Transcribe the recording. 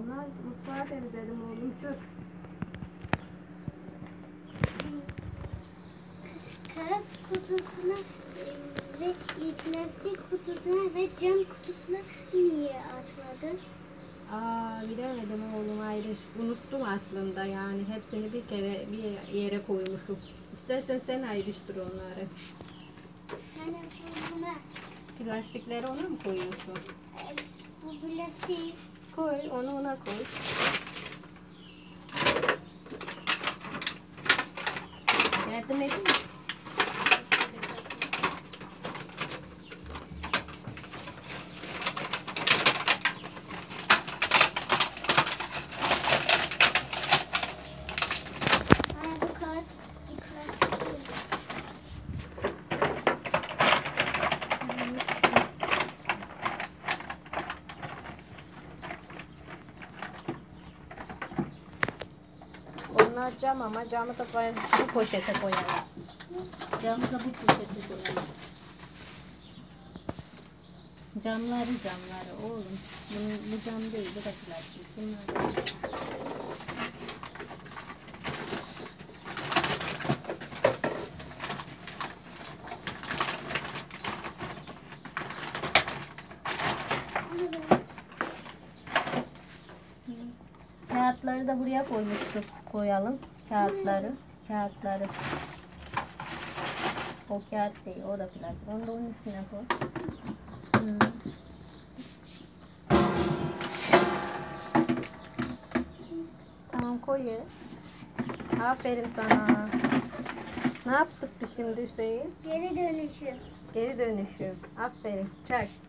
Onlar mutfağı temizledim oğlum. Şu. Kağıt kutusuna ve plastik kutusuna ve cam kutusuna niye atmadın? Bilemedim oğlum, ayrı. Unuttum aslında yani. Hepsini bir kere bir yere koymuşum. İstersen sen ayrıştır onları. Hani buna Plastikleri ona mı koyuyorsun? bu plastik Koy, onu ona koy. Yardım edeyim mi? bu kağıt plastik. Onlar cam ama camı da bu poşete koyalım. Camı da bu poşete koyalım. Camları oğlum. Bu cam değil, bu da plastik. Bunlar da. Kağıtları da buraya koymuştuk. Koyalım kağıtları. O kağıt değil, o da plastik. Onu da onun üstüne koy. Tamam, koy yere. Aferin sana. Ne yaptık biz şimdi Hüseyin? Geri dönüşüm. Geri dönüşüm. Aferin. Çak.